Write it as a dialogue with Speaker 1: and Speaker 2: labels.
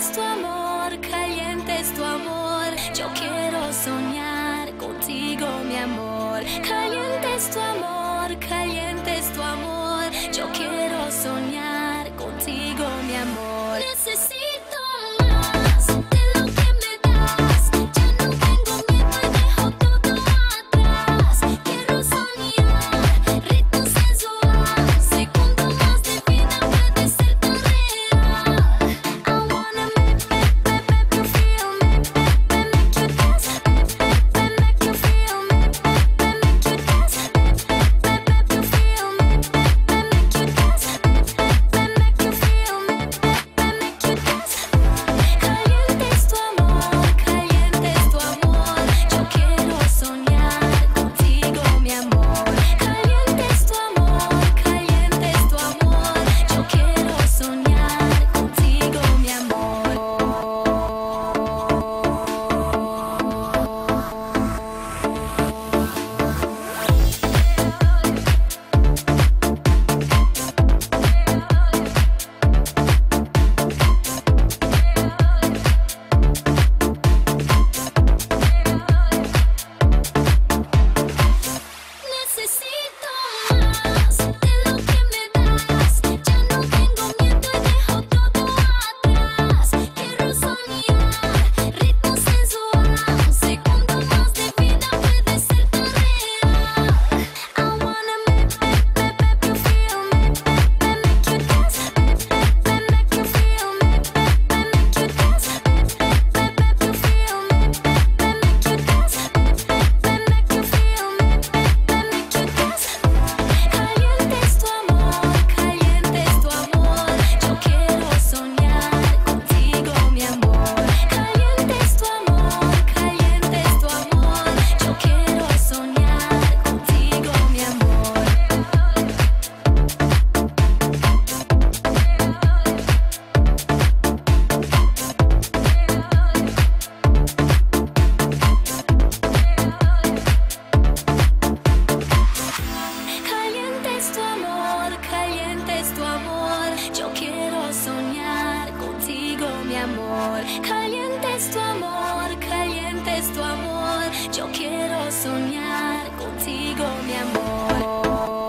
Speaker 1: es tu amor, caliente es tu amor. Yo quiero soñar contigo, mi amor. Caliente es tu amor, caliente es tu amor. Yo quiero soñar contigo, mi amor. Necesito más de lo que me das. Ya no tengo miedo y dejo todo atrás. Quiero soñar ritmo sensual. Segundo más de vida puede ser tan real. I wanna make you feel me, make you dance, make you feel me, make you dance, make you feel me, make you dance, make you feel me, make you dance. Caliente es tu amor, caliente es tu amor. Yo quiero soñar contigo, mi amor. Caliente es tu amor, caliente es tu amor. Yo quiero soñar contigo, mi amor. Necesito más de lo que me das. Ya no tengo miedo y dejo todo atrás. Quiero soñar ritmo sensual. Segundo más de vida puede ser tan real. I wanna make you feel me, make you dance, make you feel me, make you dance, make you feel me, make you dance, make you feel me, make you dance. Caliente es tu amor, caliente es tu amor. Yo quiero soñar contigo, mi amor. Caliente es tu amor, caliente es tu amor. Yo quiero soñar contigo, mi amor. Caliente es tu amor, caliente es tu amor. Yo quiero soñar contigo, mi amor. Caliente es tu amor, caliente es tu amor. Yo quiero soñar contigo, mi amor.